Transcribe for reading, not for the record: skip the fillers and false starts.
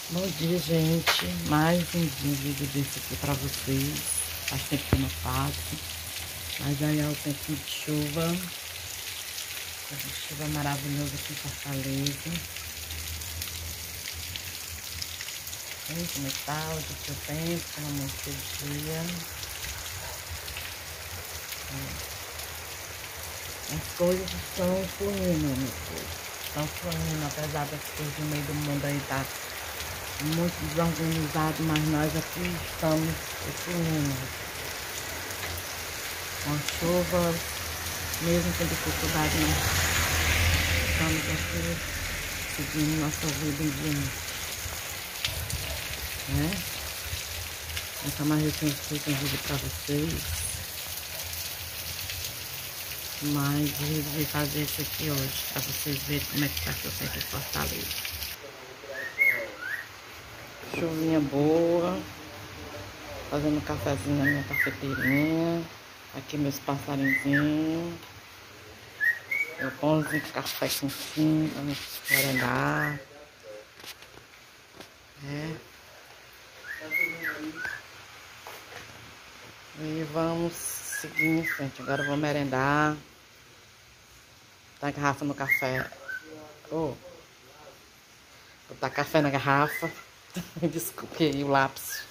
Bom dia, gente. Mais um vídeo desse aqui pra vocês. Faz tempo que eu não faço. Mas aí é o tempo de chuva. Tempo de chuva maravilhoso aqui em Fortaleza. Aí, como é que tá? Hoje é o seu tempo, pelo amor de dia. As coisas estão fluindo, meu povo. Estão fluindo, apesar das coisas no meio do mundo aí tá muito desorganizado, mas nós aqui estamos fluindo. Com a chuva, mesmo com dificuldade, nós estamos aqui seguindo nossa vida em diante, né? Nunca mais eu tenho feito um vídeo pra vocês, mas resolvi fazer isso aqui hoje, pra vocês verem como é que tá seu tempo em Fortaleza. Chuvinha boa, fazendo um cafezinho na minha cafeteirinha. Aqui meus passarinhos. Meu pãozinho de café quentinho pra me merendar. E vamos seguir em frente. Agora eu vou merendar. Tá a garrafa no café. Oh, botar café na garrafa. Desculpe aí o lápis.